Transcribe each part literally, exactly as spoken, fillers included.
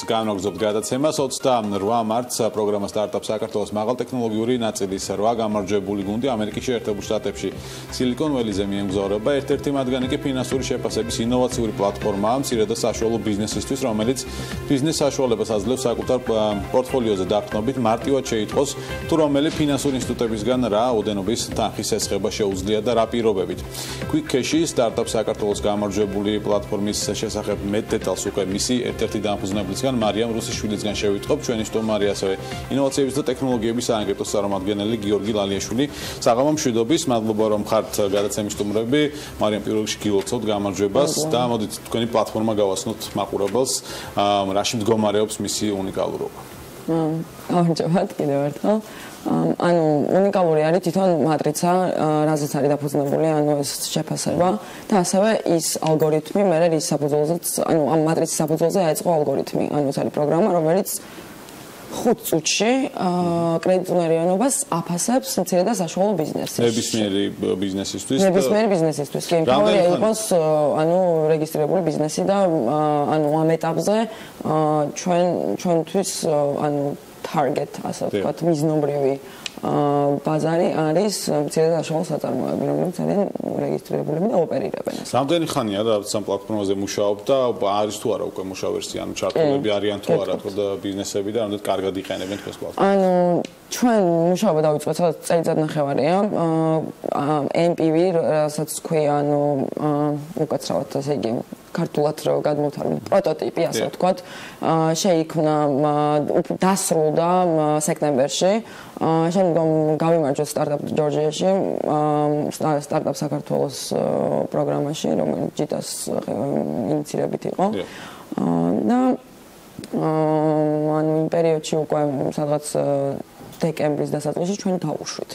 განვაგრძობთ გადაცემას ოცდაოთხ მარტს პროგრამა სტარტაპ საქართველოს მაღალტექნოლოგიური ნაწილის რვა გამარჯვებული გუნდი ამერიკის შეერთებულ შტატებში სილიკონ ველიზე მიემგზავრება. ერთ-ერთი მათგანი კი ფინანსური შეფასების ინოვაციური პლატფორმაა მცირე და საშუალო ბიზნესისთვის, რომელიც ბიზნეს საშუალებას აძლევს საკუთარ პორტფოლიოზე დაყრდნობით მარტივად შეიტყოს თუ რომელი ფინანსური ინსტიტუტებისგან რა ოდენობის თანხის ესხება შეუძლია და რა პირობებით. Quick Cash სტარტაპ საქართველოს გამარჯვებული პლატფორმის შესახებ მეტ დეტალს უკვე მისი ერთ-ერთი დამფუძნებლისგან მარიამ რუსიშვილისგან შევიტყობ. ჩვენი სტუმარი ასევე ინოვაციების და ტექნოლოგიების სააგენტოს წარმომადგენელი გიორგი ლალიაშვილი. საღამო მშვიდობის, მადლობა რომ ხართ გადაცემის სტუმრები. მარიამ, პირველ რიგში გილოცავთ გამარჯვებას და მოდით თქვენი პლატფორმა გავაცნოთ მაყურებელს, რაში მდგომარეობს მისი უნიკალურობა. გამარჯობათ კიდევ ერთხელ. ანუ უნიკალური არის თვითონ მატრიცა, რაზეც არის დაფუძნებული, ანუ ეს შეფასება და ასევე ის ალგორითმი, მე რის საფუძველზეც, ანუ ამ მატრიცის საფუძველზე აეწყო ალგორითმი, ანუ ეს არის პროგრამა, რომელიც ხუთ წუთში კრედიტუნარიანობას აფასებს მცირე და საშუალო ბიზნესში. ნებისმიერი ბიზნესისთვის. ნებისმიერი ბიზნესისთვის. კი, იმთავრია იყოს, ანუ რეგისტრირებული ბიზნესი და ანუ ამ ეტაპზე ჩვენ ჩვენთვის ანუ target, ასე ვთქვათ, მიზნობრივი ბაზარი არის მცირე და საშუალო საწარმოები, რომლებიც არიან რეგისტრირებულები და ოპერირებენ. რამდენი ხანია და ამ პლატფორმაზე მუშაობ და არის თუ არა უკვე მუშა ვერსია, ანუ ჩართულები არიან თუ არა თქო და ბიზნესები და რამდენად კარგად იყენებენ თქვენს პლატფორმას? ანუ ჩვენ მუშაობა დავიწყეთ სადაც წელიწად ნახევარია. ემ პი ვი, რასაც თქვი, ანუ უკაცრავად ასე იგი ქართულად რო გადმოვთვალე პროტოტიპი, ასე ვთქვათ, შეიქმნა დასრულდა სექტემბერში. შემდგომ გავიმარჯვეთ სტარტაპ ჯორჯიაში, სტარტაპ საქართველოს პროგრამაში, რომელიც ჯიტას ინიციირებით იყო. და ანუ იმ პერიოდში უკვე სადღაც დეკემბრის დასაწყისში ჩვენ დავუშვით.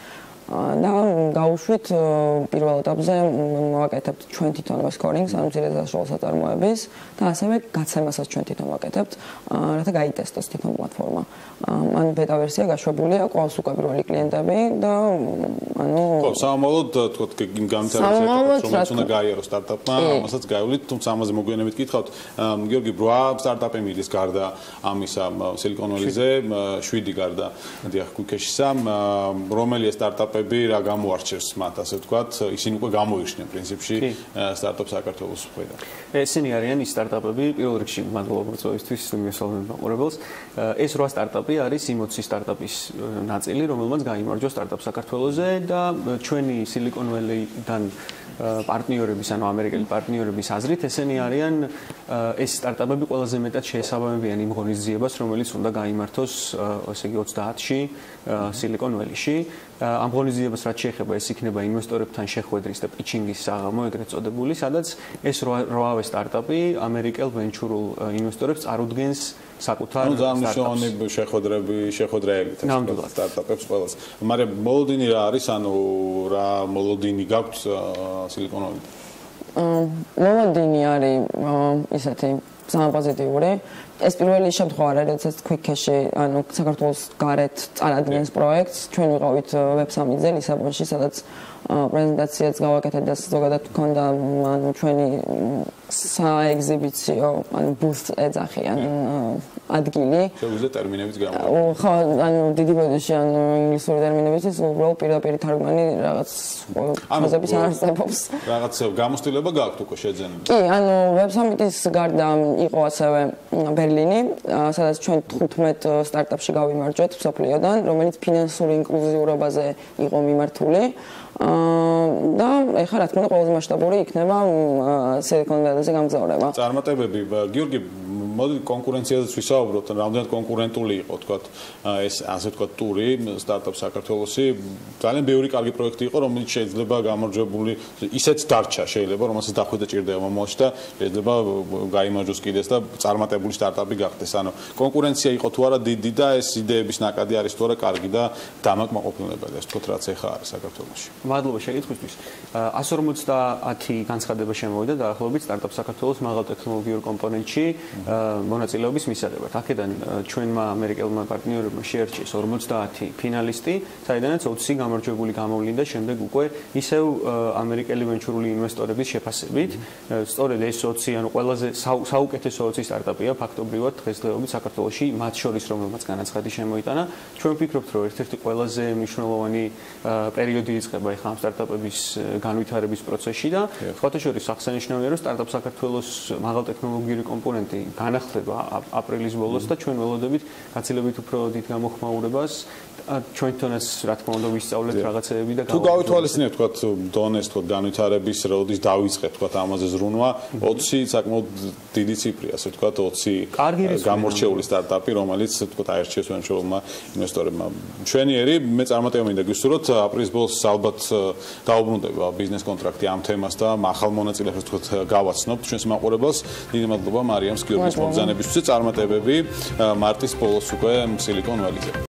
და გავუშვით პირველ ეტაპზე მოვაკეთებთ ჩვენ თვითონვე სკორინგს, ანუ მცირე და საშუალო საწარმოების და ასევე გაცემასაც ჩვენ თვითონ ვაკეთებთ, რათა გაიტესტოს თვითონ პლატფორმა. ანუ ბეტა ვერსია გაშვებულია, ყავს უკვე პირველი კლიენტები და ანუ ხო, სამომავლოდ თქო იმ გამთარებებს რომელიც უნდა გაიაროს სტარტაპმა, ამასაც გაივლით, თუმცა ამაზე მოგვიანებით გითხავთ. გიორგი, რვა სტარტაპი მიდის გარდა ამისა სილიკონ ველიზე, შვიდი გარდა დიახ Quick Cash-ისა, რომელი სტარტაპი რა გამოარჩევს მათ, ასე ვთქვათ, ისინი უკვე გამოირჩნენ პრინციპში სტარტაპ საქართველოს მხრიდან. ესენი არიან ის სტარტაპები, პირველ რიგში მადლობა მოწვევისთვის მისალმებ მაყურებელს. ეს რვა სტარტაპი არის იმ ოცი სტარტაპის ნაწილი, რომელმაც გაიმარჯვა სტარტაპ საქართველოზე და ჩვენი სილიკონ ველიდან პარტნიორების, ანუ ამერიკელი პარტნიორების აზრით, ესენი არიან ეს სტარტაპები ყველაზე მეტად შეესაბამებიან იმ ღონისძიებას, რომელიც უნდა გაიმართოს, ესე იგი ოცდაათში სილიკონ ველიში. ამ ღონისძიებას რაც შეეხება, ეს იქნება ინვესტორებთან შეხვედრის და პიჩინგის საღამო, ეგრეთ წოდებული, სადაც ეს რვავე სტარტაპი ამერიკელ ვენჩურულ ინვესტორებს წარუდგენს საკუთარ სტარტაპს. ანუ შეხვედრები, შეხვედრაებით სტარტაპებს ყველას. მაგრამ მოლოდინი რა არის, ანუ რა მოლოდინი გაქვთ სილიკონ ველიდან? მოლოდინი არის ისეთი სამაპოზიტიური. ეს პირველი შემთხვევა არის, როდესაც Quick Cash-ი, ანუ საქართველოს გარეთ წარადგენს პროექტს. ჩვენ ვიყავით ვებ სამიტზე ლისაბონში, სადაც პრეზენტაციაც გავაკეთეთ და ზოგადად გქონდა ანუ ჩვენი საეგზიბიციო, ანუ ბუს ეძახიან ადგილი. შეგვიძლია ტერმინებით გამო. ხო, ანუ დიდი ბოდიში, ანუ ინგლისური ტერმინებით ის უბრალოდ პირდაპირ თარგმანი რაღაც ხაზების არ არსებობს. რაღაც გამოცდილება გაქვთ უკვე შეძენილი. კი, ანუ ვებ სამიტის გარდა იყო ასევე ბერლინი, სადაც ჩვენ თხუთმეტ სტარტაპში გავიმარჯვეთ მსოფლიოდან, რომელიც ფინანსური ინკლუზიურობაზე იყო მიმართული. და ეხლა რა თქმა უნდა ყველაზე მასშტაბური იქნება სილიკონ ველიზე გამგზავრება. წარმატებები, გიორგი, მოდი კონკურენციაზეც ვისაუბროთ, რამდენად კონკურენტული იყო, თქვათ, ეს ასე ვთქვათ ტური სტარტაპ საქართველოსი, ძალიან ბევრი კარგი პროექტი იყო, რომელიც შეიძლება გამარჯვებული ისეთ დარჩა, შეიძლება რომელსაც დახვეწა ჭირდება მომავალში და შეიძლება გაიმარჯვოს კიდეს და წარმატებული სტარტაპი გახდეს. ანუ კონკურენცია იყო თუ არა დიდი და ეს იდეების ნაკადი არის თუ არა კარგი და დამაკმაყოფილებელი, ასე ვთქვათ, რაც ეხა არის საქართველოში. მადლობა შეკითხვისთვის. εκατს ორმოცდაათი განცხადება შემოვიდა დაახლოებით სტარტაპ საქართველოს მაღალტექნოლოგიურ კომპონენტში. მონაწილეობის მისაღებად. აქედან ჩვენმა ამერიკელმა პარტნიორებმა შეერჩიეს ორმოცდაათი ფინალისტი, საიდანაც ოცი გამარჯვებული გამოვლინდა შემდეგ უკვე ისევ ამერიკელი ვენჩურული ინვესტორების შეფასებით. სწორედ ეს ოცი, ანუ ყველაზე საუკეთესო ოცი სტარტაპია ფაქტობრივად დღესდღეობით საქართველოში, მათ შორის რომელმაც განაცხადი შემოიტანა. ჩვენ ვფიქრობთ, რომ ერთ-ერთი ყველაზე მნიშვნელოვანი პერიოდი იწყება ახლა ამ სტარტაპების განვითარების პროცესში და სხვათა შორის აღსანიშნავია, რომ სტარტაპ საქართველოს მაღალტექნოლოგიური კომპონენტი განახლება აპრილის ბოლოს და ჩვენ ველოდებით გაცილებით უფრო დიდ გამოხმაურებას ჩვენთანაც რა თქმა უნდა ვისწავლეთ რაღაცეები და თუ გავითვალისწინებთ თქვათ დონეს თქვათ განვითარების როდის დავიწყეთ თქვათ ამაზე ზრუნვა ოცი საკმაოდ დიდი ციფრია ასე თქვათ ოცი გამორჩეული სტარტაპი რომელიც თქვათ აერჩიეს ვენჩურულმა ინვესტორებმა ჩვენიერი მე წარმატება მინდა გისურვოთ აპრილის ბოლოს ალბათ დაუბრუნდება ბიზნეს კონტრაქტი ამ თემას და ახალ მონაწილეებს თქვათ გავაცნობთ ჩვენს მაყურებელს დიდი მადლობა მარიამ სკიურბის მოგზაურობისთვის წარმატებები მარტის ბოლოს უკვე სილიკონ ვალიზე